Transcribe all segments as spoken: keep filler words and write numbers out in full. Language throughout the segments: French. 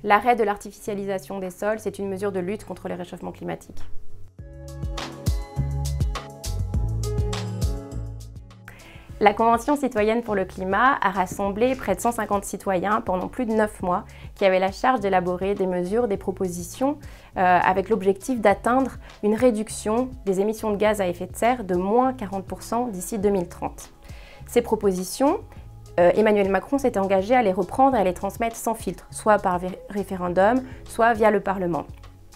L'arrêt de l'artificialisation des sols, c'est une mesure de lutte contre le réchauffement climatique. La Convention citoyenne pour le climat a rassemblé près de cent cinquante citoyens pendant plus de neuf mois qui avaient la charge d'élaborer des mesures, des propositions euh, avec l'objectif d'atteindre une réduction des émissions de gaz à effet de serre de moins quarante pour cent d'ici deux mille trente. Ces propositions, euh, Emmanuel Macron s'était engagé à les reprendre et à les transmettre sans filtre, soit par référendum, soit via le Parlement.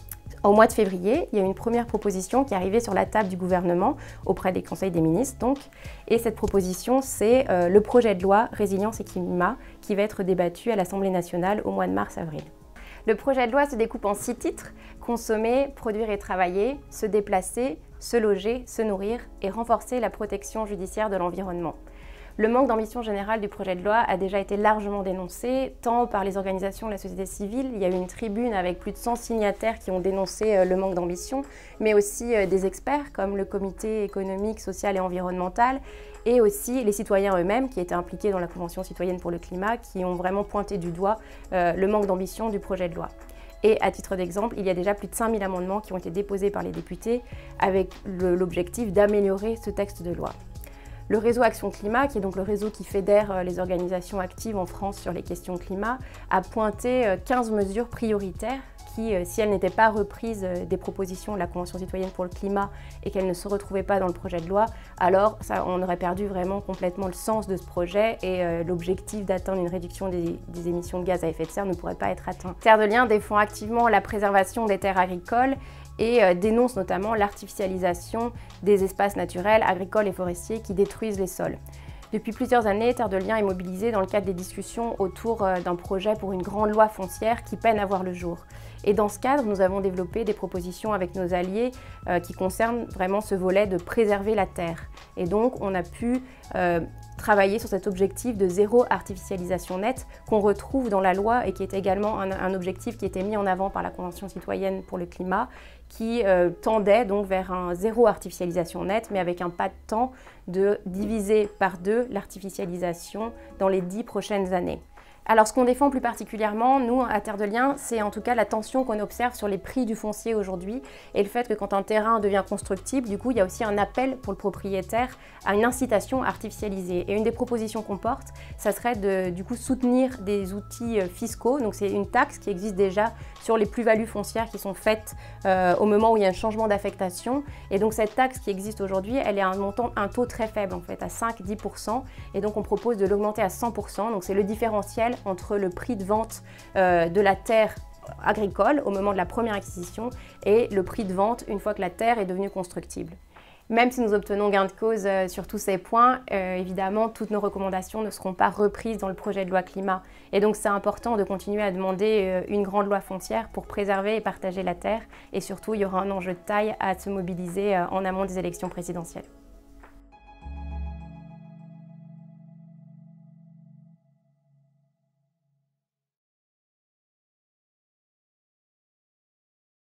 Au mois de février, il y a eu une première proposition qui est arrivée sur la table du gouvernement, auprès des conseils des ministres donc. Et cette proposition, c'est euh, le projet de loi Résilience et climat qui va être débattu à l'Assemblée nationale au mois de mars-avril. Le projet de loi se découpe en six titres: consommer, produire et travailler, se déplacer, se loger, se nourrir et renforcer la protection judiciaire de l'environnement. Le manque d'ambition générale du projet de loi a déjà été largement dénoncé, tant par les organisations de la société civile. Il y a eu une tribune avec plus de cent signataires qui ont dénoncé le manque d'ambition, mais aussi des experts comme le Comité économique, social et environnemental, et aussi les citoyens eux-mêmes qui étaient impliqués dans la Convention citoyenne pour le climat, qui ont vraiment pointé du doigt euh, le manque d'ambition du projet de loi. Et à titre d'exemple, il y a déjà plus de cinq mille amendements qui ont été déposés par les députés avec l'objectif d'améliorer ce texte de loi. Le réseau Action Climat, qui est donc le réseau qui fédère les organisations actives en France sur les questions climat, a pointé quinze mesures prioritaires qui, si elles n'étaient pas reprises des propositions de la Convention citoyenne pour le climat et qu'elles ne se retrouvaient pas dans le projet de loi, alors ça, on aurait perdu vraiment complètement le sens de ce projet et euh, l'objectif d'atteindre une réduction des, des émissions de gaz à effet de serre ne pourrait pas être atteint. Terre de Liens défend activement la préservation des terres agricoles et euh, dénonce notamment l'artificialisation des espaces naturels, agricoles et forestiers qui détruisent les sols. Depuis plusieurs années, Terre de Liens est mobilisée dans le cadre des discussions autour euh, d'un projet pour une grande loi foncière qui peine à voir le jour. Et dans ce cadre, nous avons développé des propositions avec nos alliés euh, qui concernent vraiment ce volet de préserver la terre. Et donc, on a pu euh, travailler sur cet objectif de zéro artificialisation nette qu'on retrouve dans la loi et qui est également un, un objectif qui était mis en avant par la Convention citoyenne pour le climat, qui euh, tendait donc vers un zéro artificialisation nette, mais avec un pas de temps de diviser par deux l'artificialisation dans les dix prochaines années. Alors ce qu'on défend plus particulièrement, nous, à Terre de Liens, c'est en tout cas la tension qu'on observe sur les prix du foncier aujourd'hui et le fait que quand un terrain devient constructible, du coup, il y a aussi un appel pour le propriétaire à une incitation artificialisée. Et une des propositions qu'on porte, ça serait de du coup soutenir des outils fiscaux. Donc c'est une taxe qui existe déjà sur les plus-values foncières qui sont faites euh, au moment où il y a un changement d'affectation. Et donc cette taxe qui existe aujourd'hui, elle est à un montant, un taux très faible en fait, à cinq à dix pour cent. Et donc on propose de l'augmenter à cent pour cent. Donc c'est le différentiel entre le prix de vente euh, de la terre agricole au moment de la première acquisition et le prix de vente une fois que la terre est devenue constructible. Même si nous obtenons gain de cause euh, sur tous ces points, euh, évidemment, toutes nos recommandations ne seront pas reprises dans le projet de loi climat. Et donc c'est important de continuer à demander euh, une grande loi foncière pour préserver et partager la terre. Et surtout, il y aura un enjeu de taille à se mobiliser euh, en amont des élections présidentielles.